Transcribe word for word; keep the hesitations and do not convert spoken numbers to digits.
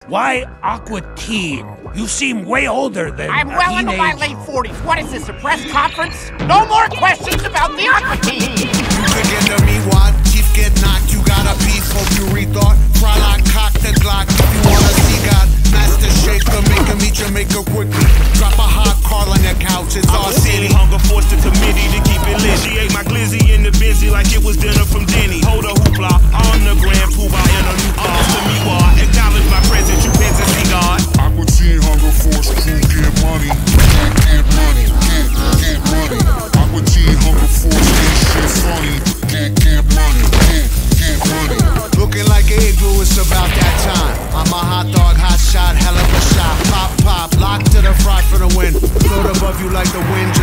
Why Aqua Teen? You seem way older than I'm a well into teenage... my late forties. What is this, a press conference? No more questions about the Aqua Teen! You could get to me, what? Chief get knocked, you got a piece. Hope you rethought. Fry like cock the Glock. If you wanna see God, master shaker, make him eat Jamaica quickly. Drop a hot car on your couch, it's all city. Hunger forced the committee to keep it lit. She ate my glizzy in the busy like it was dinner from Denny. Hold a hoopla on the grand poobah and a new car. To me, why? Acknowledge my presence, you fantasy god. Aqua Teen Hunger Force crew get money, can't get money, can't get money. Aqua Teen Hunger Force ain't shit funny, can't get money, can't get money. Looking like an igloo, it's about that time. I'm a hot dog, hot shot, hell of a shot. Pop, pop, lock to the fry for the win. Float above you like the wind.